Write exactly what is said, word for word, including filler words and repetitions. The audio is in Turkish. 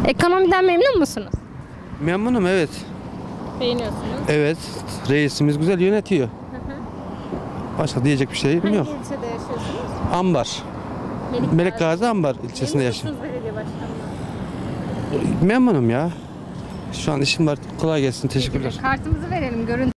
Ekonomiden memnun musunuz? Memnunum, evet. Beğeniyorsunuz. Evet, reisimiz güzel yönetiyor. Başka diyecek bir şeyim Hangi yok. ilçede yaşıyorsunuz? Ambar. Melik Gazi Ambar ilçesinde Memnun yaşıyorum. musunuz belediye başkanından? Memnunum ya. Şu an işim var. Kolay gelsin. Teşekkürler. Kartımızı verelim. Görüntü